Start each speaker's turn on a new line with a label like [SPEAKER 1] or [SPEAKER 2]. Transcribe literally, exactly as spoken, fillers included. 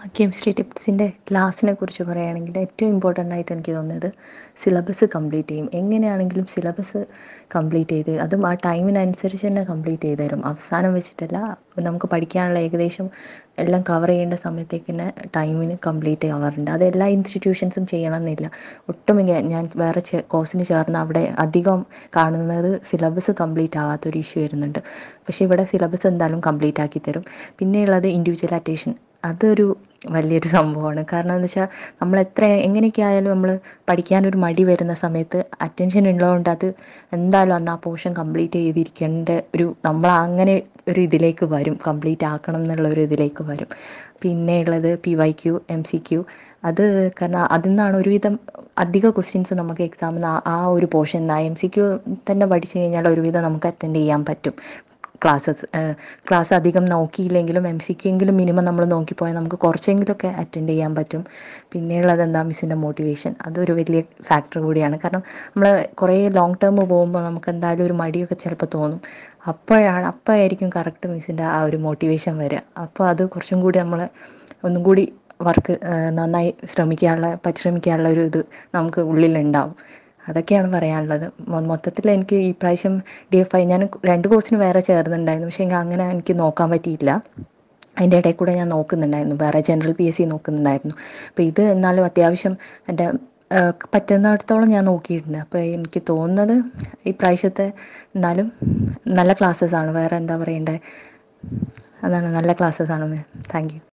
[SPEAKER 1] Chemistry ടിപ്സിൻ്റെ ക്ലാസ്സിനെ കുറിച്ച് പറയുകയാണെങ്കിൽ ഏറ്റവും ഇമ്പോർട്ടൻ്റ് ആയിട്ട് എനിക്ക് തോന്നുന്നത് സിലബസ് കംപ്ലീറ്റ് ചെയ്യും. എങ്ങനെയാണെങ്കിലും സിലബസ് കംപ്ലീറ്റ് ചെയ്ത് അതും ആ ടൈമിനനുസരിച്ച് തന്നെ കംപ്ലീറ്റ് ചെയ്ത് തരും. അവസാനം വെച്ചിട്ടല്ല, നമുക്ക് പഠിക്കാനുള്ള ഏകദേശം എല്ലാം കവർ ചെയ്യേണ്ട സമയത്തേക്ക് തന്നെ ടൈമിന് കംപ്ലീറ്റ് ആവാറുണ്ട്. അത് എല്ലാ ഇൻസ്റ്റിറ്റ്യൂഷൻസും ചെയ്യണമെന്നില്ല. ഒട്ടുമിക്ക ഞാൻ വേറെ കോഴ്സിന് ചേർന്ന് അവിടെ അധികം കാണുന്നത് സിലബസ് കംപ്ലീറ്റ് ആവാത്തൊരു ഇഷ്യൂ വരുന്നുണ്ട്. പക്ഷേ ഇവിടെ സിലബസ് എന്തായാലും കംപ്ലീറ്റ് ആക്കി തരും. പിന്നെയുള്ളത് ഇൻഡിവിജ്വൽ അറ്റേഷൻ. അതൊരു വലിയൊരു സംഭവമാണ്. കാരണം എന്താ വെച്ചാൽ നമ്മൾ എത്ര എങ്ങനെയൊക്കെ ആയാലും നമ്മൾ പഠിക്കാനൊരു മടി വരുന്ന സമയത്ത് അറ്റൻഷൻ ഉള്ളതുകൊണ്ട് അത് എന്തായാലും അന്ന് ആ പോർഷൻ കംപ്ലീറ്റ് ചെയ്തിരിക്കേണ്ട ഒരു നമ്മൾ അങ്ങനെ ഒരു ഇതിലേക്ക് വരും, കംപ്ലീറ്റ് ആക്കണം എന്നുള്ള ഒരു ഇതിലേക്ക് വരും. പിന്നെ ഉള്ളത് P Y Q, M C Q. അത് കാരണം അതിൽ നിന്നാണ് ഒരുവിധം അധിക ക്വസ്റ്റ്യൻസ് നമുക്ക് എക്സാമിന് ആ ആ ഒരു പോർഷൻ എം സി ക്യു തന്നെ പഠിച്ചു കഴിഞ്ഞാൽ ഒരുവിധം നമുക്ക് അറ്റൻഡ് ചെയ്യാൻ പറ്റും. ക്ലാസ്സസ് ക്ലാസ് അധികം നോക്കിയില്ലെങ്കിലും എം സി ക്യു എങ്കിലും മിനിമം നമ്മൾ നോക്കിപ്പോയാൽ നമുക്ക് കുറച്ചെങ്കിലുമൊക്കെ അറ്റൻഡ് ചെയ്യാൻ പറ്റും. പിന്നെയുള്ളത് എന്താ, മിസ്സിൻ്റെ മോട്ടിവേഷൻ. അതൊരു വലിയ ഫാക്ടർ കൂടിയാണ്. കാരണം നമ്മൾ കുറേ ലോങ് ടേം പോകുമ്പോൾ നമുക്ക് എന്തായാലും ഒരു മടിയൊക്കെ ചിലപ്പോൾ തോന്നും. അപ്പോഴാണ് അപ്പോഴായിരിക്കും കറക്റ്റ് മിസ്സിൻ്റെ ആ ഒരു മോട്ടിവേഷൻ വരിക. അപ്പോൾ അത് കുറച്ചും കൂടി നമ്മൾ ഒന്നും കൂടി വർക്ക് നന്നായി ശ്രമിക്കാനുള്ള പരിശ്രമിക്കാനുള്ള ഒരു ഇത് നമുക്ക് ഉള്ളിലുണ്ടാവും. അതൊക്കെയാണ് പറയാനുള്ളത്. മൊത്തത്തിൽ എനിക്ക് ഈ പ്രാവശ്യം ഡി എഫ് ഐ ഞാൻ രണ്ട് കോഴ്സിന് വേറെ ചേർന്നിട്ടുണ്ടായിരുന്നു. പക്ഷേ എങ്കിൽ അങ്ങനെ എനിക്ക് നോക്കാൻ പറ്റിയില്ല. അതിൻ്റെ ഇടയിൽ കൂടെ ഞാൻ നോക്കുന്നുണ്ടായിരുന്നു, വേറെ ജനറൽ പി എസ് സി നോക്കുന്നുണ്ടായിരുന്നു. അപ്പോൾ ഇത് എന്നാലും അത്യാവശ്യം എൻ്റെ പറ്റുന്നിടത്തോളം ഞാൻ നോക്കിയിട്ടുണ്ട്. അപ്പോൾ എനിക്ക് തോന്നുന്നത് ഈ പ്രാവശ്യത്തെ എന്നാലും നല്ല ക്ലാസ്സസാണ്. വേറെ എന്താ പറയണ്ടേ, അതാണ്, നല്ല ക്ലാസ്സസാണ്. Thank you.